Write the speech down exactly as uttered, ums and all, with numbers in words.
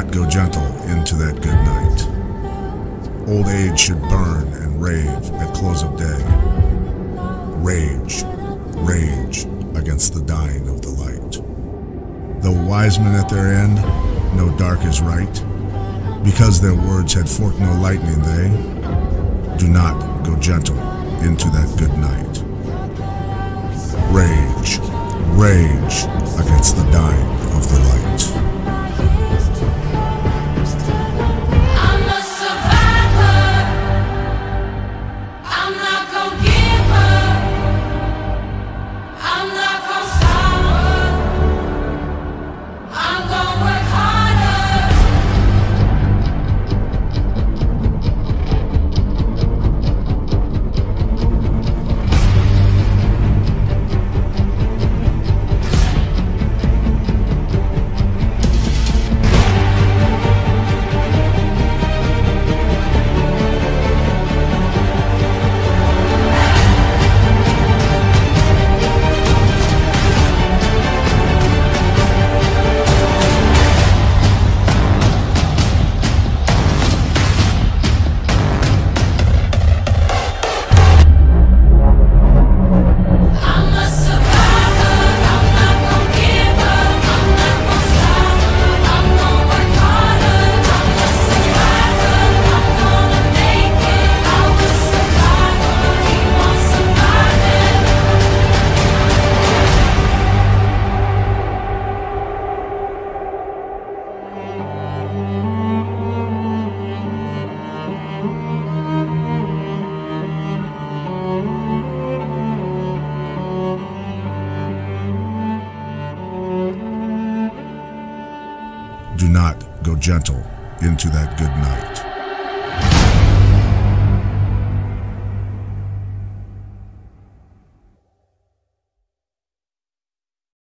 not go gentle into that good night. Old age should burn and rave at close of day. Rage, rage against the dying of the light. Though wise men at their end, no dark is right. Because their words had forked no lightning, they do not go gentle into that good night. Rage, rage against the dying of the light. Do not go gentle into that good night.